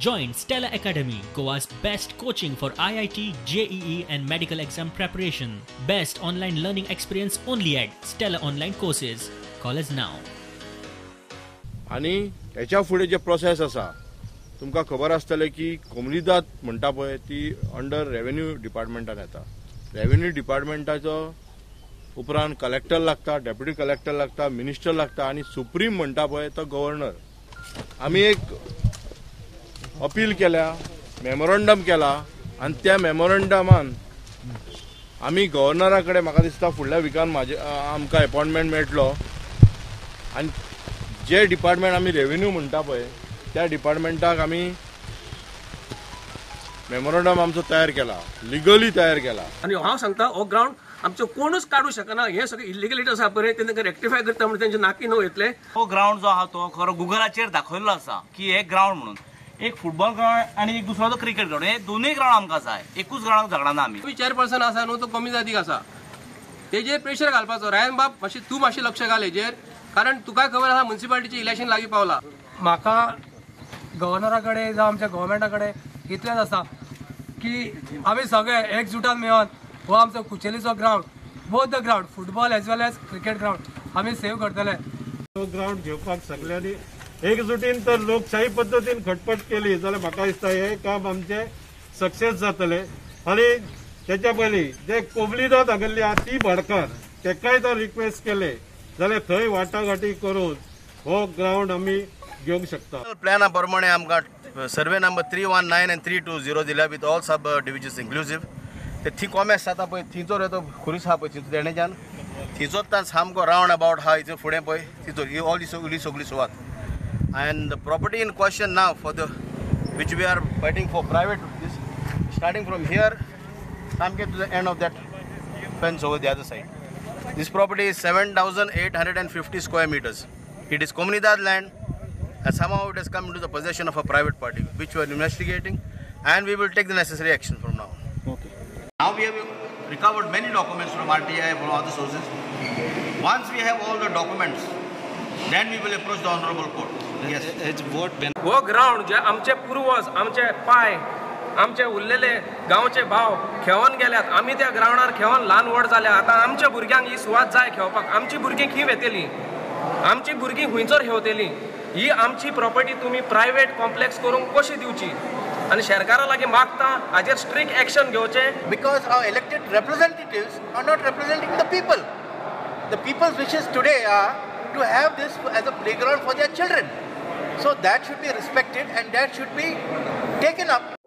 Join Stella Academy, Goa's best coaching for IIT, JEE and medical exam preparation. Best online learning experience only at Stella Online Courses. Call us now. आणि हेच्या फुडें जे process आसा तुमकां खबर आसतलें की कोमलीदाद म्हणटा पळय ती अंडर रेव्हेन्यू डिपार्टमेंटान येता. रेव्हेन्यू डिपार्टमेंटाचो उपरांत कलेक्टर लागता, डेप्युटी कलेक्टर लागता, मिनिस्टर लागता आणि सुप्रीम म्हणटा पळय तो गव्हर्नर. आमी एक अपील केल्या, मेमोरंडम केला आणि त्या मेमोरंडमान आमी गव्हर्नरा कडेन म्हाका दिसता फुडल्या विकान आमकां अपॉइंटमेंट मेळटलो आणि जे डिपार्टमेंट आमी रेव्हेन्यू म्हणटा पळय त्या डिपार्टमेंटाक आमी मेमोरंडम आमचो तयार केला, लिगली तयार केला. आणि हांव सांगता हो ग्राउंड आमचो कोणूच काडू शकना. हे सगळे इलिगलिटी आसा पळय तेंका रेक्टिफाय करता म्हणून तेंचे नाकी नो येतले. हो ग्राउंड जो आहा तो खरो गुगलाचेर दाखयल्लो आसा की एक ग्राउंड म्हणून एक फुटबॉल ग्राउंड आणि एक दुसरो तो क्रिकेट ग्राउंड. हे दोनूय ग्राउंड आमकां जाय. एकूच ग्राउंड झगडना आमी. चेअरपर्सन आसा न्हू तो कमी जातीक आसा तेजेर प्रेशर घालपाचो. रायन बाब मातशें लक्ष घाल हेजेर, कारण तुका खबर आसा म्युनिसिपालिटीचे इलेक्शन लागीं पावला. म्हाका गव्हर्नरा कडेन जावं आमच्या गव्हर्मेंटा कडेन इतलेंच आसा की आमी सगळे एकजुटान मेळोन हो आमचो कुचेलीचो ground, both the ground football as well as cricket ground आमी सेव करतले. तो ग्राउंड घेवपाक सगळ्यांनी एकजुटीन तर लोकशाही पद्दतीन खटपट केली जाल्यार म्हाका दिसता हे काम आमचे सक्सेस जातले. आनी तेच्या पयलीं जे कोबलीदाद हागल्ली आहा ती भाडकार तेकाय तर रिक्वेस्ट केले जाल्यार थंय वाटाघाटी करून हो ग्राउंड आमी घेवंक शकता. प्लॅना प्रमाणे आमकां सर्वे नंबर 319 and 320 दिल्या with all sub divisions inclusive. ते थी कॉमेस जाता पळय थिंचो येतो खुरीस आहा पळय थिंचो देणेच्यान थिंचोच सामको रावंड अबावट आहा हिचो फुडें पळय थिंचो ही ऑल सगळी सुवात. And the property in question now for the which we are fighting for private, this starting from here, to the end of that fence over the other side. This property is 7,850 square meters. It is Comunidad land, and somehow it has come into the possession of a private party, which we are investigating, and we will take the necessary action from now. Okay. Now we have recovered many documents from RTI from other sources. Once we have all the documents, then we will approach the honorable court. Yes. हो ground जे आमचे पूर्वज, आमचे पाय, आमचे उरलेले गांवचे भाव खेळून गेल्यात. आमी त्या ग्राउंडार खेळून ल्हान व्हड जाल्या. आतां आमच्या भुरग्यांक ही सुवात जाय खेळपाक. आमची भुरगीं खंय वेतेली, आमची भुरगीं खंयचर खेळटली. ही आमची प्रॉपर्टी तुमी प्रायवेट कॉम्प्लेक्स करूंक कशी दिवची आणि सरकारा लागीं मागता हाजेर स्ट्रिक्ट एक्शन घेवचे. Because our elected representatives are not representing the people. The people's wishes today are to have this as a playground for their children. So that should be respected and that should be taken up.